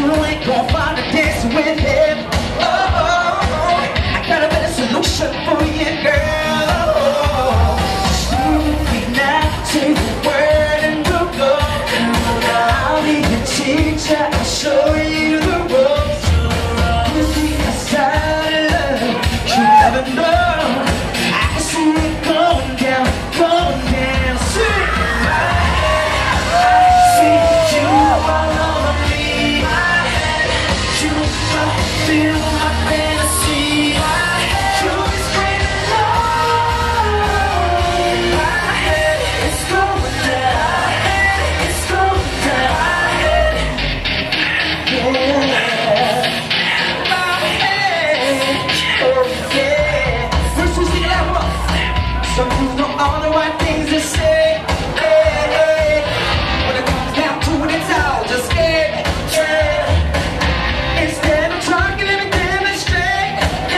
you ain't gonna find a dance with him. Oh, I got a better solution for you, girl. Sleep now, say the word and we'll go. I'll be your teacher, I'll show you the ropes. You see a side of love you never know. I can see it going down, going down. See you all over me. You feel my fantasy. You be screaming loud. It's going down. It's going down. Yeah. My head. Oh yeah. First we sing it out. Some people know all the right things to say. When it comes down to it, it's all just it. Instead of talking, let me demonstrate.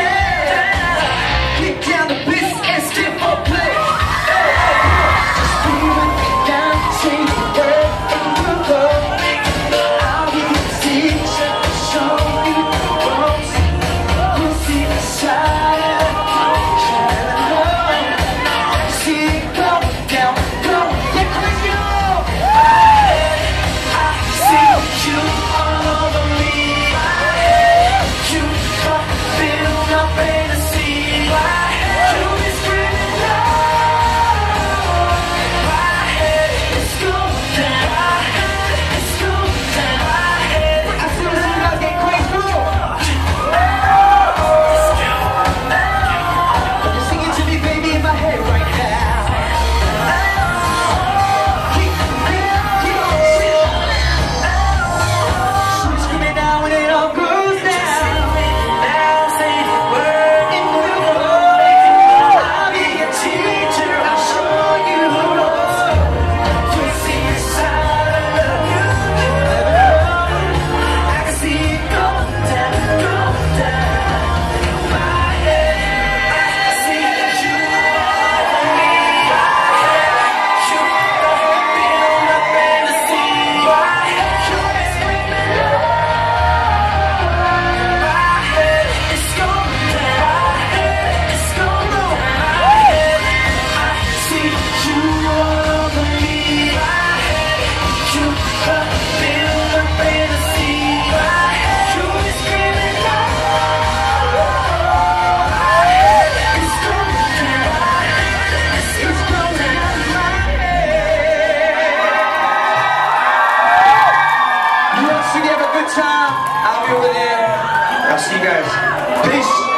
Kick down the bass and skip for play. Just feel it down, say the word and we'll go. I'll be the teacher, show you the ropes. You'll see the side of the see it go down, go, get crazy. You all over me. You feel my fantasy. You be screaming loud. It's going down. It's going down. As soon as you guys get crazy, you sing it to me, baby, in my head right now. When it all goes down, say the word and we'll go. I'll be your teacher, I'll show you the ropes. You'll see the side of love you never know. I can see it going down, going down. My head, I see you all over me. You feel my fantasy. You be screaming loud. I'll be over there. I'll see you guys. Peace.